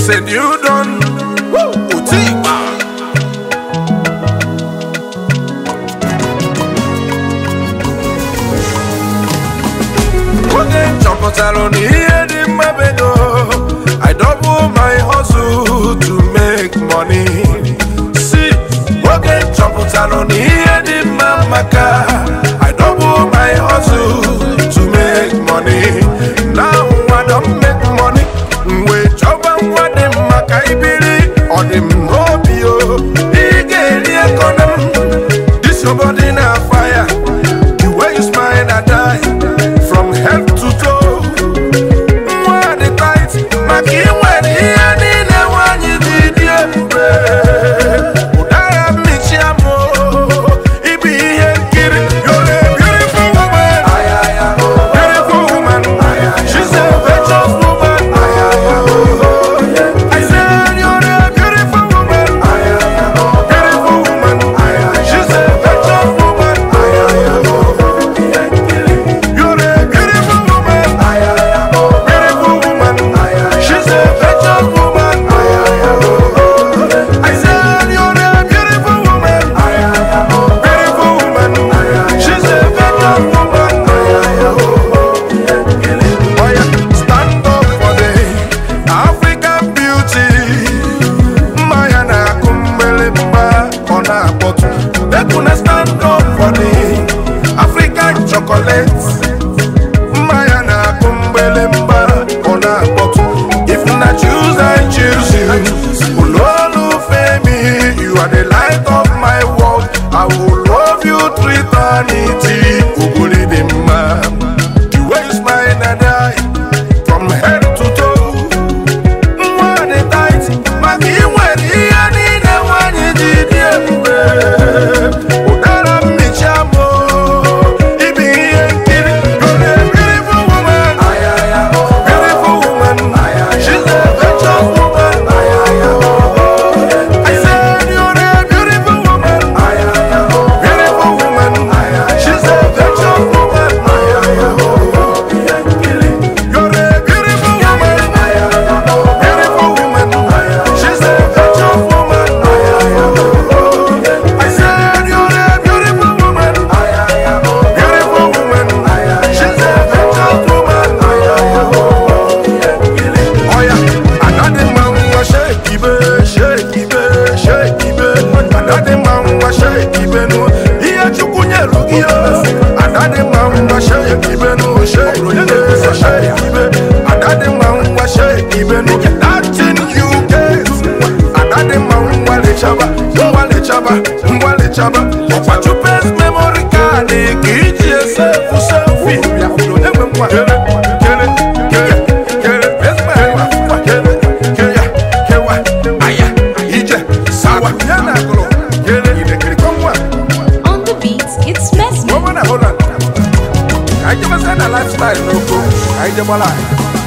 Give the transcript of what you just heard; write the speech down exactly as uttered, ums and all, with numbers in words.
It's a new dawn. Otigba. I double my hustle to make money. See, working choppers alone here the mamaka. I double my hustle to make money. Now I don't make money. We chop and what them makaibili or them hobio. He get the economy. This your body na fire. The way you smile I die from head to toe. What you best memory card? Get yourself a selfie. Get it, get it, get it, get it. Best man, get it, get it, get it. Aya, Ije, Sawa, Yana, get it. On the beat, it's Mezman. Hold on, hold on. I just said a lifestyle, no go. I just